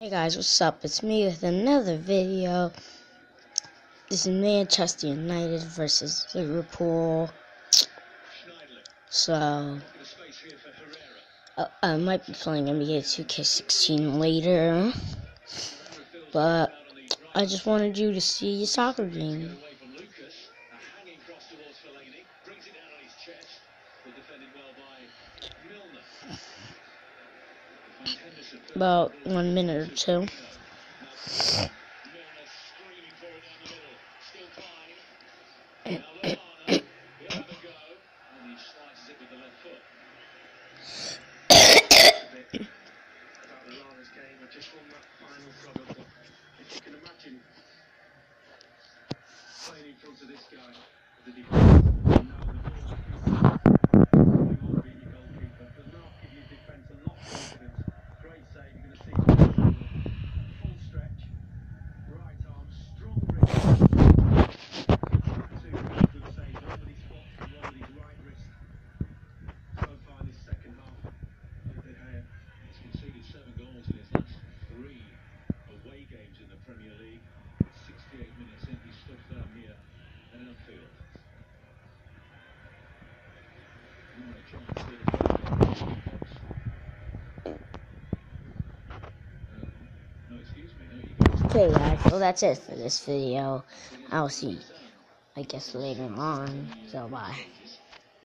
Hey guys, what's up? It's me with another video. This is Manchester United versus Liverpool. So, I might be playing NBA 2K16 later. But, I just wanted you to see a soccer game. About 1 minute or two. Okay guys, so that's it for this video. I'll see you, I guess, later on. So bye.